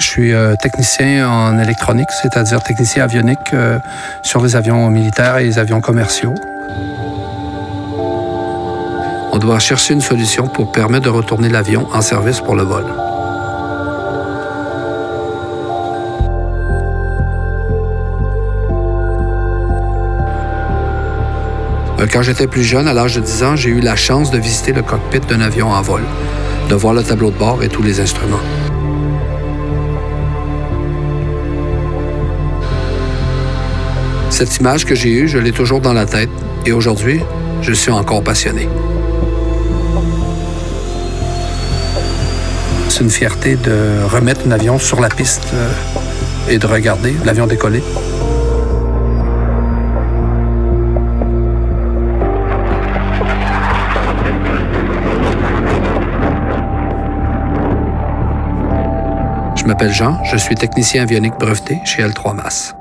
suis technicien en électronique, c'est-à-dire technicien avionique sur les avions militaires et les avions commerciaux. On doit chercher une solution pour permettre de retourner l'avion en service pour le vol. Quand j'étais plus jeune, à l'âge de 10 ans, j'ai eu la chance de visiter le cockpit d'un avion en vol, de voir le tableau de bord et tous les instruments. Cette image que j'ai eue, je l'ai toujours dans la tête et aujourd'hui, je suis encore passionné. C'est une fierté de remettre un avion sur la piste et de regarder l'avion décoller. Je m'appelle Jean, je suis technicien avionique breveté chez L3 MAS.